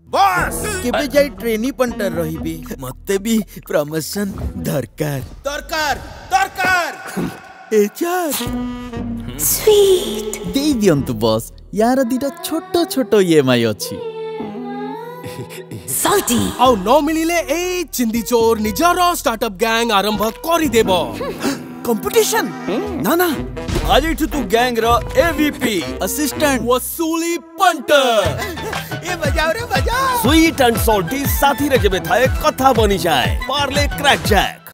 Boss केबे जाई trainee punter रहिबी मते भी प्रमोशन दरकार दरकार दरकार एचार स्वीट देई दियंतु बॉस यार दीटा छोटो छोटो ईएमआई अछि salty आउ न मिलिले ए चिंदी चोर निजर स्टार्टअप गैंग आरंभ करि देबो कंपटीशन ना ना आज तू गैंग रो एवीपी असिस्टेंट वसूली पंटर ए बजाओ रे बजाओ स्वीट एंड सॉल्टी साथी रे जेबे थाए कथा बनी जाए पार्ले क्रैकजैक।